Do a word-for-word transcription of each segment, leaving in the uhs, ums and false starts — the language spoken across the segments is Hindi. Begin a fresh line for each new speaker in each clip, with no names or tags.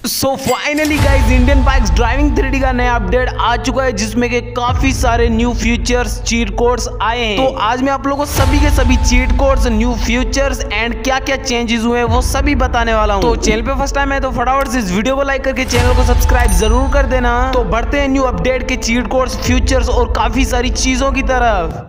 सो finally guys Indian bikes driving three D का नया अपडेट आ चुका है जिसमें के काफी सारे न्यू फीचर्स चीट कोड्स आए हैं। तो आज मैं आप लोगों को सभी के सभी cheat codes, new features and क्या क्या चेंजेस हुए हैं वो सभी बताने वाला हूँ। तो चैनल पे फर्स्ट टाइम है तो फटाफट से इस वीडियो को लाइक करके चैनल को सब्सक्राइब जरूर कर देना। तो बढ़ते हैं न्यू अपडेट के चीट कोड्स, फीचर्स और काफी सारी चीजों की तरफ।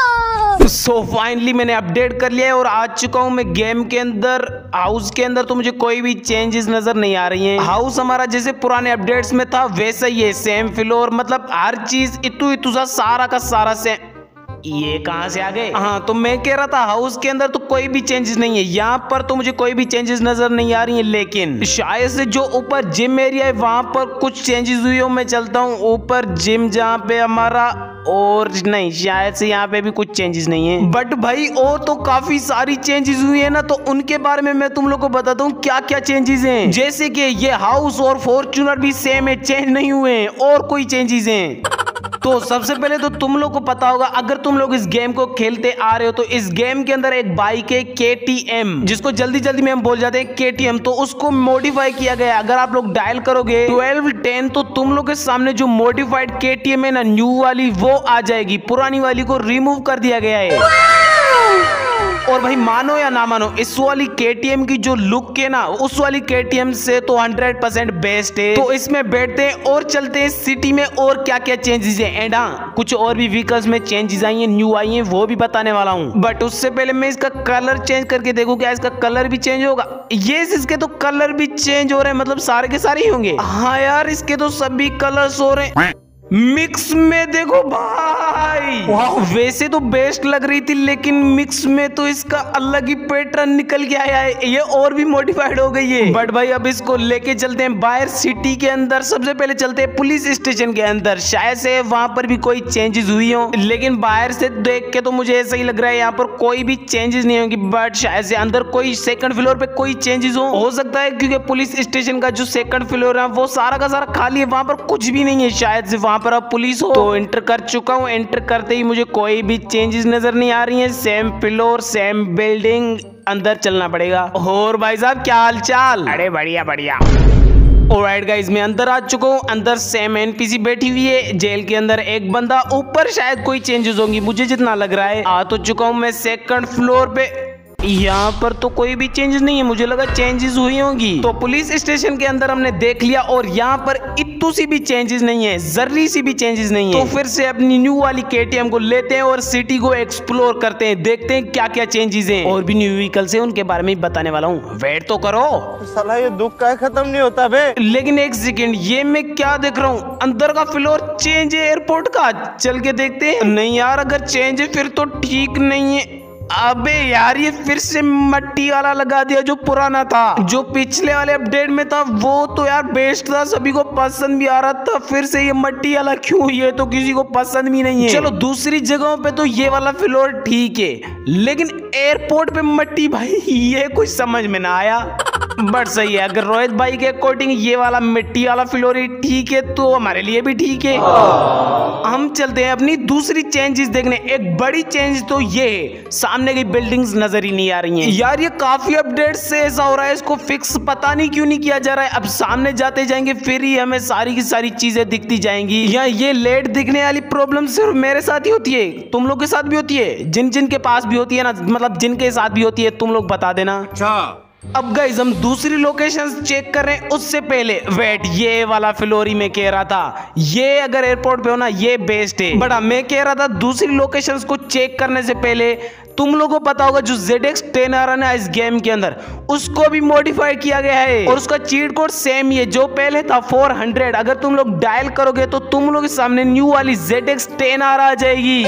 सो so, फाइनली मैंने अपडेट कर लिया है और आ चुका हूं मैं गेम के अंदर। हाउस के अंदर तो मुझे कोई भी चेंजेस नजर नहीं आ रही हैं। हाउस हमारा जैसे पुराने अपडेट्स में था वैसा ही है, सेम फ्लोर, मतलब हर चीज इतू इतू सा सारा का सारा सेम। ये कहां से आ गए? हाँ, तो मैं कह रहा था हाउस के अंदर तो कोई भी चेंजेस नहीं है, यहाँ पर तो मुझे कोई भी चेंजेस नजर नहीं आ रही है। लेकिन शायद से जो ऊपर जिम एरिया है वहां पर कुछ चेंजेस हुई हो। मैं चलता हूँ ऊपर जिम जहाँ पे हमारा, और नहीं शायद से यहाँ पे भी कुछ चेंजेस नहीं है। बट भाई और तो काफी सारी चेंजेस हुई है ना, तो उनके बारे में मैं तुम लोग को बताता हूँ क्या क्या चेंजेस हैं। जैसे कि ये हाउस और फॉर्च्यूनर भी सेम है, चेंज नहीं हुए हैं। और कोई चेंजेस हैं तो सबसे पहले तो तुम लोग को पता होगा, अगर तुम लोग इस गेम को खेलते आ रहे हो तो इस गेम के अंदर एक बाइक है के टी एम, जिसको जल्दी जल्दी में हम बोल जाते हैं के टी एम। तो उसको मॉडिफाई किया गया है। अगर आप लोग डायल करोगे ट्वेल्व टेन तो तुम लोग के सामने जो मॉडिफाइड के टी एम है ना, न्यू वाली, वो आ जाएगी। पुरानी वाली को रिमूव कर दिया गया है। और भाई मानो या ना मानो, इस वाली के टी एम की जो लुक है ना, उस वाली के टी एम से तो हंड्रेड परसेंट बेस्ट है। तो इसमें बैठते हैं और चलते हैं सिटी में और क्या क्या चेंजेस है। एंड हाँ, कुछ और भी व्हीकल्स में चेंजेस आई हैं, न्यू आई हैं, वो भी बताने वाला हूँ। बट उससे पहले मैं इसका कलर चेंज करके देखूं क्या इसका कलर भी चेंज होगा। ये इसके तो कलर भी चेंज हो रहे हैं, मतलब सारे के सारे ही होंगे। हाँ यार, इसके तो सभी कलर्स हो रहे हैं मिक्स में। देखो भाई, वैसे तो बेस्ट लग रही थी लेकिन मिक्स में तो इसका अलग ही पैटर्न निकल के आया है। ये और भी मॉडिफाइड हो गई है। बट भाई अब इसको लेके चलते हैं बाहर सिटी के अंदर। सबसे पहले चलते हैं पुलिस स्टेशन के अंदर, शायद से वहां पर भी कोई चेंजेस हुई हो। लेकिन बाहर से देख के तो मुझे ऐसा ही लग रहा है यहाँ पर कोई भी चेंजेस नहीं होंगी। बट शायद से अंदर कोई सेकंड फ्लोर पे कोई चेंजेस हो हो सकता है, क्योंकि पुलिस स्टेशन का जो सेकंड फ्लोर है वो सारा का सारा खाली है, वहां पर कुछ भी नहीं है। शायद से पर अब पुलिस हो। तो एंटर कर चुका हूँ। एंटर करते ही मुझे कोई भी चेंजेस नजर नहीं आ रही है। सेम फ्लोर, सेम बिल्डिंग, अंदर चलना पड़ेगा। और भाई साहब क्या हाल चाल?
अरे बढ़िया बढ़िया।
ऑलराइट गाइस, मैं अंदर आ चुका हूँ। अंदर सेम एन पी सी बैठी हुई है। जेल के अंदर एक बंदा। ऊपर शायद कोई चेंजेस होंगी, मुझे जितना लग रहा है। आ तो चुका हूँ मैं सेकंड फ्लोर पे। यहाँ पर तो कोई भी चेंजेस नहीं है, मुझे लगा चेंजेस हुई होंगी। तो पुलिस स्टेशन के अंदर हमने देख लिया और यहाँ पर इतू सी भी चेंजेस नहीं है, जर्री सी भी चेंजेस नहीं है। तो फिर से अपनी न्यू वाली के टी एम को लेते हैं और सिटी को एक्सप्लोर करते हैं, देखते हैं क्या क्या चेंजेस हैं। और भी न्यू व्हीकल्स हैं, उनके बारे में बताने वाला हूँ। वेट तो करो
साला, ये दुख का खत्म नहीं होता बे।
लेकिन एक सेकेंड, ये मैं क्या देख रहा हूँ? अंदर का फ्लोर चेंज है एयरपोर्ट का। चल के देखते हैं। नहीं यार, अगर चेंज है फिर तो ठीक नहीं है। अबे यार, ये फिर से मट्टी वाला लगा दिया जो पुराना था। जो पिछले वाले अपडेट में था वो तो यार बेस्ट था, सभी को पसंद भी आ रहा था। फिर से ये मट्टी वाला क्यों? ये तो किसी को पसंद भी नहीं है। चलो दूसरी जगहों पे तो ये वाला फ्लोर ठीक है, लेकिन एयरपोर्ट पे मट्टी, भाई ये कुछ समझ में ना आया। बट सही है, अगर रोहित भाई के अकॉर्डिंग ये वाला मिट्टी वाला फ्लोर ही ठीक है तो हमारे लिए भी ठीक है। हम चलते हैं अपनी दूसरी चेंजेस देखने। एक बड़ी चेंज तो ये है, सामने की बिल्डिंग्स नजर ही नहीं आ रही हैं। यार ये काफी अपडेट से ऐसा हो रहा है, इसको फिक्स पता नहीं क्यों नहीं किया जा रहा है। अब सामने जाते जाएंगे फिर ही हमें सारी की सारी चीजें दिखती जाएंगी। या ये लेट दिखने वाली प्रॉब्लम सिर्फ मेरे साथ ही होती है? तुम लोग के साथ भी होती है? जिन जिन के पास भी होती है ना, मतलब जिनके साथ भी होती है, तुम लोग बता देना।
अच्छा,
अब गाइस हम दूसरी लोकेशंस चेक कर रहे हैं। उससे पहले वेट, ये वाला फ्लोर ही मैं कह रहा था, ये अगर एयरपोर्ट पे हो ना ये बेस्ट है। बट मैं कह रहा था दूसरी लोकेशंस को चेक करने से पहले तुम लोगों को पता होगा जो जेड एक्स टेन आ रहा है इस गेम के अंदर, उसको भी मॉडिफाई किया गया है। और उसका चीट कोड सेम ही है जो पहले था फोर हंड्रेड। अगर तुम लोग डायल करोगे तो तुम लोग के सामने न्यू वाली जेड एक्स टेन आ रहा जाएगी,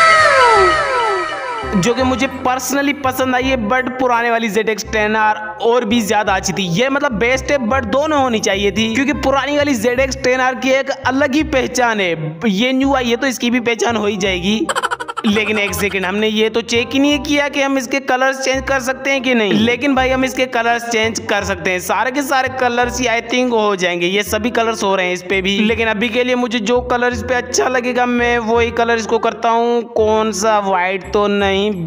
जो कि मुझे पर्सनली पसंद आई है। बट पुराने वाली जेड एक्स टेन आर और भी ज्यादा अच्छी थी। ये मतलब बेस्ट है, बट दोनों होनी चाहिए थी, क्योंकि पुरानी वाली जेड एक्स टेन आर की एक अलग ही पहचान है। ये न्यू आई है तो इसकी भी पहचान हो ही जाएगी। लेकिन एक सेकंड, हमने ये तो चेक ही नहीं किया कि हम इसके कलर्स चेंज कर सकते हैं कि नहीं। लेकिन भाई हम इसके कलर्स चेंज कर सकते हैं, सारे के सारे कलर्स ही आई थिंक हो जाएंगे। ये सभी कलर्स हो रहे हैं इस पे भी। लेकिन अभी के लिए मुझे जो कलर इस पे अच्छा लगेगा मैं वही कलर इसको करता हूँ। कौन सा? व्हाइट तो नहीं,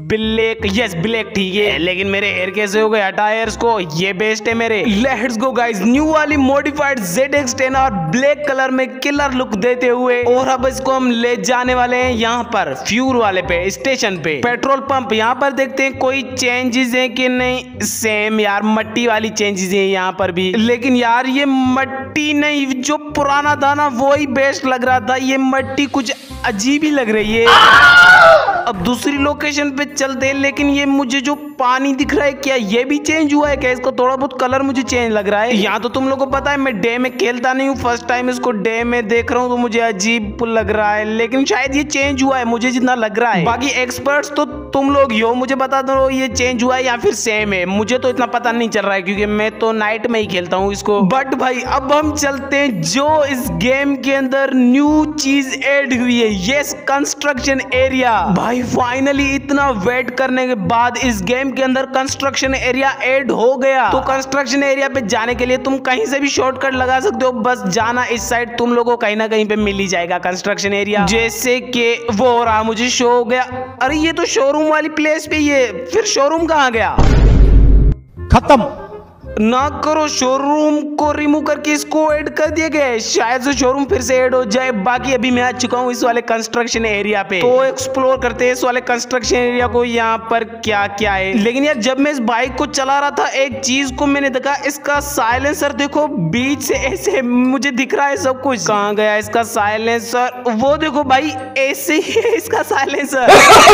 ब्लैक, यस ब्लैक ठीक है, लेकिन मेरे हेयर कैसे हो गए? हटा हेयर्स को, ये बेस्ट है मेरे। लेट्स गो गाइस, न्यू वाली मॉडिफाइड ज़ेड एक्स टेन और ब्लैक कलर में किलर लुक देते हुए, और अब इसको हम ले जाने वाले हैं यहाँ पर फ्यूल वाले पे, स्टेशन पे, पेट्रोल पंप। यहाँ पर देखते हैं कोई चेंजेस है कि नहीं। सेम यार, मट्टी वाली चेंजेस है यहाँ पर भी, लेकिन यार ये मट्टी नहीं, जो पुराना था ना वही बेस्ट लग रहा था। ये मट्टी कुछ अजीब ही लग रही है। अब दूसरी लोकेशन पे चलते हैं, लेकिन ये मुझे जो पानी दिख रहा है, क्या ये भी चेंज हुआ है क्या? इसको थोड़ा बहुत कलर मुझे चेंज लग रहा है। यहाँ तो तुम लोगों को पता है मैं डे में खेलता नहीं हूँ, फर्स्ट टाइम इसको डे में देख रहा हूँ तो मुझे अजीब लग रहा है, लेकिन शायद ये चेंज हुआ है मुझे जितना लग रहा है। बाकी एक्सपर्ट्स तो तुम लोग ही हो, मुझे बता दो ये चेंज हुआ है या फिर सेम है। मुझे तो इतना पता नहीं चल रहा है क्योंकि मैं तो नाइट में ही खेलता हूँ इसको। बट भाई अब हम चलते हैं जो इस गेम के अंदर न्यू चीज ऐड हुई है, यस कंस्ट्रक्शन एरिया। भाई फाइनली इतना वेट करने के बाद इस गेम के अंदर कंस्ट्रक्शन एरिया ऐड हो गया। तो कंस्ट्रक्शन एरिया पे जाने के लिए तुम कहीं से भी शॉर्टकट लगा सकते हो, बस जाना इस साइड, तुम लोगों को कहीं ना कहीं पे मिल ही जाएगा कंस्ट्रक्शन एरिया। जैसे कि वो हो रहा, मुझे शो हो गया। अरे ये तो शोरूम वाली प्लेस पे, ये फिर शोरूम कहाँ गया?
खत्म
ना करो, शोरूम को रिमूव करके इसको ऐड कर दिया गया है, शायद से शोरूम फिर से ऐड हो जाए। बाकी अभी मैं आ चुका हूँ इस वाले कंस्ट्रक्शन एरिया पे, तो एक्सप्लोर करते हैं इस वाले कंस्ट्रक्शन एरिया को, यहाँ पर क्या क्या है। लेकिन यार जब मैं इस बाइक को चला रहा था एक चीज को मैंने देखा, इसका साइलेंसर देखो बीच से ऐसे मुझे दिख रहा है सब कुछ। कहाँ गया इसका साइलेंसर? वो देखो भाई ऐसे ही है इसका साइलेंसर।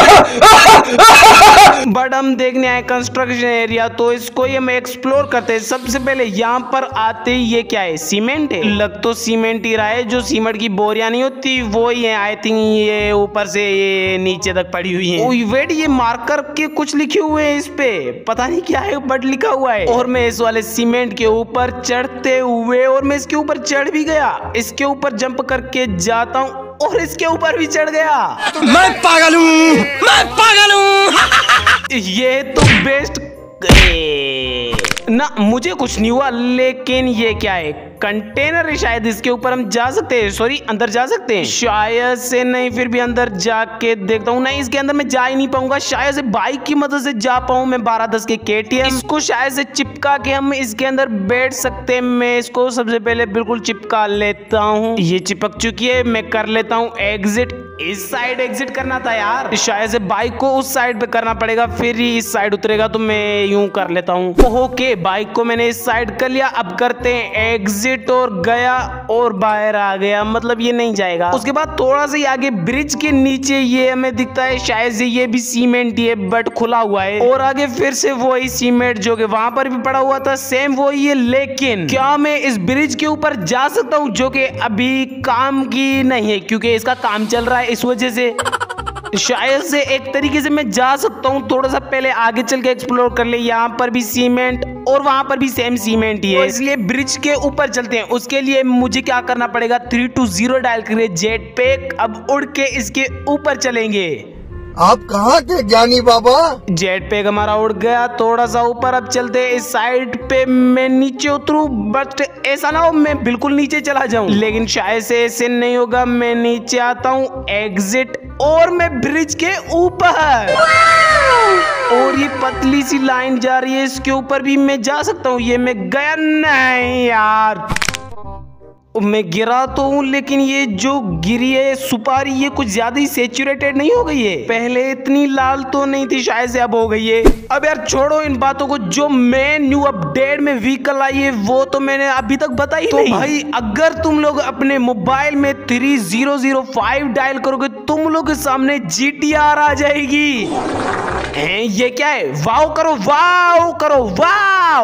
बट हम देखने आए कंस्ट्रक्शन एरिया, तो इसको ही हम एक्सप्लोर करते। सबसे पहले यहाँ पर आते ही ये क्या है? सीमेंट है, लग तो सीमेंट ही रहा है, जो सीमेंट की बोरियां नहीं होती वो ही है आई थिंक। ये ऊपर से ये नीचे तक पड़ी हुई है। ओह वेट, ये मार्कर के कुछ लिखे हुए हैं इस पे, पता नहीं क्या है बट लिखा हुआ है। और मैं इस वाले सीमेंट के ऊपर चढ़ते हुए, और मैं इसके ऊपर चढ़ भी गया, इसके ऊपर जंप करके जाता हूँ और इसके ऊपर भी चढ़ गया।
मैं पागल हूँ, मैं पागल हूँ।
ये तो बेस्ट ना, मुझे कुछ नहीं हुआ, लेकिन ये क्या है? कंटेनर है शायद, इसके ऊपर हम जा सकते हैं, सॉरी अंदर जा सकते हैं शायद से। नहीं, फिर भी अंदर जाके देखता हूँ। नहीं, इसके अंदर मैं जा ही नहीं पाऊंगा, शायद से बाइक की मदद से जा पाऊँ मैं बारह दस के केटीएम। इसको शायद से चिपका के हम इसके अंदर बैठ सकते हैं। मैं इसको सबसे पहले बिल्कुल चिपका लेता हूँ, ये चिपक चुकी है। मैं कर लेता हूँ एग्जिट, इस साइड एग्जिट करना था यार, शायद से बाइक को उस साइड पे करना पड़ेगा फिर ही इस साइड उतरेगा, तो मैं यूं कर लेता हूँ। ओके, बाइक को मैंने इस साइड कर लिया, अब करते हैं एग्जिट, और गया और बाहर आ गया, मतलब ये नहीं जाएगा। उसके बाद थोड़ा सा आगे ब्रिज के नीचे ये हमें दिखता है, शायद से ये भी सीमेंट ही है बट खुला हुआ है, और आगे फिर से वही सीमेंट जो कि वहां पर भी पड़ा हुआ था सेम वही है। लेकिन क्या मैं इस ब्रिज के ऊपर जा सकता हूँ, जो कि अभी काम की नहीं है क्योंकि इसका काम चल रहा है, इस वजह से शायद से एक तरीके से मैं जा सकता हूँ। थोड़ा सा पहले आगे चल के एक्सप्लोर कर ले, यहाँ पर भी सीमेंट और वहां पर भी सेम सीमेंट ही है, तो इसलिए ब्रिज के ऊपर चलते हैं। उसके लिए मुझे क्या करना पड़ेगा? थ्री टू जीरो डायल करिए, जेट पैक, अब उड़ के इसके ऊपर चलेंगे।
आप कहाँ के ज्ञानी बाबा?
जेट पैक हमारा उड़ गया थोड़ा सा ऊपर, अब चलते हैं इस साइड पे। मैं नीचे उतरूं, बट ऐसा ना हो मैं बिल्कुल नीचे चला जाऊं, लेकिन शायद से ऐसे नहीं होगा। मैं नीचे आता हूं, एग्जिट, और मैं ब्रिज के ऊपर, और ये पतली सी लाइन जा रही है, इसके ऊपर भी मैं जा सकता हूँ। ये मैं गया नहीं यार, मैं गिरा तो हूँ, लेकिन ये जो गिरी है सुपारी ये कुछ ज्यादा ही सैचुरेटेड नहीं हो गई है? पहले इतनी लाल तो नहीं थी, शायद से अब हो गई है। अब यार छोड़ो इन बातों को, जो मैं न्यू अपडेट में व्हीकल आई है वो तो मैंने अभी तक बताई तो नहीं। भाई अगर तुम लोग अपने मोबाइल में three zero zero five dial करोगे, तुम लोग के सामने जी टी आर आ जाएगी। हैं, ये क्या है? वाव करो, वाव करो, वाव।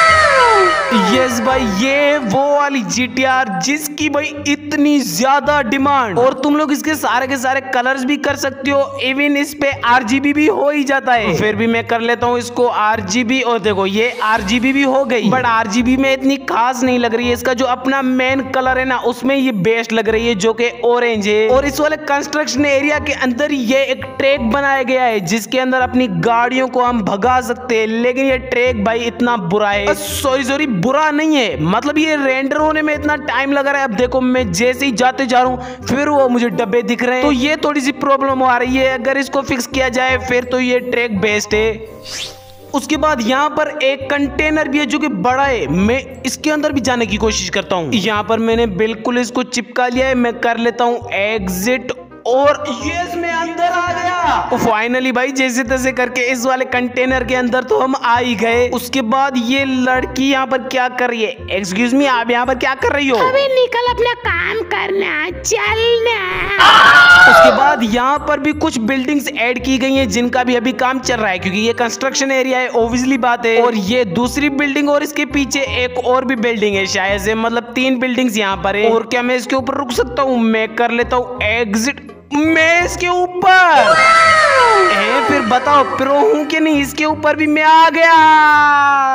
यस भाई, ये वो वाली जी टी आर जिसकी भाई इतनी ज्यादा डिमांड, और तुम लोग इसके सारे के सारे कलर्स भी कर सकते हो, इवन इस पे आर जी बी भी हो ही जाता है। फिर भी मैं कर लेता हूँ इसको आर जी बी, और देखो ये आर जी बी भी हो गई, बट आर जी बी में इतनी खास नहीं लग रही है। इसका जो अपना मेन कलर है ना उसमें ये बेस्ट लग रही है, जो कि ऑरेंज है। और इस वाले कंस्ट्रक्शन एरिया के अंदर ये एक ट्रैक बनाया गया है जिसके अंदर अपनी गाड़ियों को हम भगा सकते हैं, लेकिन ये ट्रैक भाई इतना बुरा है, सॉरी सॉरी बुरा नहीं है, मतलब ये रेंडर होने में इतना टाइम लग रहा है। अब देखो मैं जैसे ही जाते जा रहा हूँ फिर वो मुझे डब्बे दिख रहे हैं, तो ये थोड़ी सी प्रॉब्लम आ रही है। अगर इसको फिक्स किया जाए फिर तो ये ट्रैक बेस्ट है। उसके बाद यहाँ पर एक कंटेनर भी है जो कि बड़ा है, मैं इसके अंदर भी जाने की कोशिश करता हूँ। यहाँ पर मैंने बिल्कुल इसको चिपका लिया है, मैं कर लेता हूँ एग्जिट और यस मैं अंदर आ गया। फाइनली भाई जैसे तैसे करके इस वाले कंटेनर के अंदर तो हम आ ही गए। उसके बाद ये लड़की यहाँ पर क्या कर रही है? एक्सक्यूज मी, आप यहाँ पर क्या कर रही हो?
अबे निकल अपना काम करना, चलना।
उसके बाद यहाँ पर भी कुछ बिल्डिंग्स ऐड की गई हैं जिनका भी अभी काम चल रहा है, क्योंकि ये कंस्ट्रक्शन एरिया है, ऑब्वियसली बात है। और ये दूसरी बिल्डिंग और इसके पीछे एक और भी बिल्डिंग है शायद से, मतलब तीन बिल्डिंग्स यहाँ पर है। और क्या मैं इसके ऊपर रुक सकता हूँ? मैं कर लेता हूँ एग्जिट, मैं इसके ऊपर है। फिर बताओ प्रो हूँ कि नहीं, इसके ऊपर भी मैं आ गया।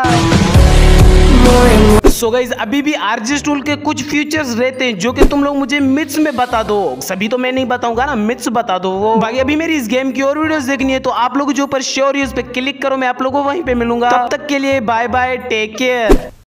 सो गाइस अभी भी आरजी टूल के कुछ फीचर्स रहते हैं जो कि तुम लोग मुझे मिथ्स में बता दो, सभी तो मैं नहीं बताऊंगा ना, मिथ्स बता दो वो। बाकी अभी मेरी इस गेम की और वीडियोस देखनी है तो आप लोग जो ऊपर श्योर उस पे क्लिक करो, मैं आप लोगों को वहीं पे मिलूंगा। तब तक के लिए बाय बाय, टेक केयर।